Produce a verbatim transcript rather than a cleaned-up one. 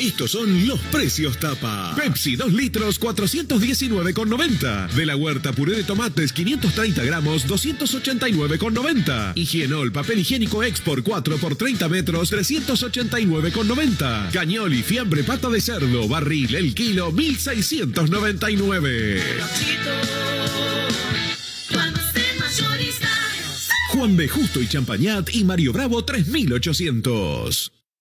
Estos son los precios tapa. Pepsi dos litros, cuatrocientos diecinueve con noventa. De la Huerta puré de tomates, quinientos treinta gramos, doscientos ochenta y nueve con noventa. Higienol papel higiénico Export cuatro por treinta metros, trescientos ochenta y nueve con noventa. Cañoli fiambre pata de cerdo, barril el kilo, mil seiscientos noventa y nueve. Juan B. Justo y Champañat y Mario Bravo tres mil ochocientos.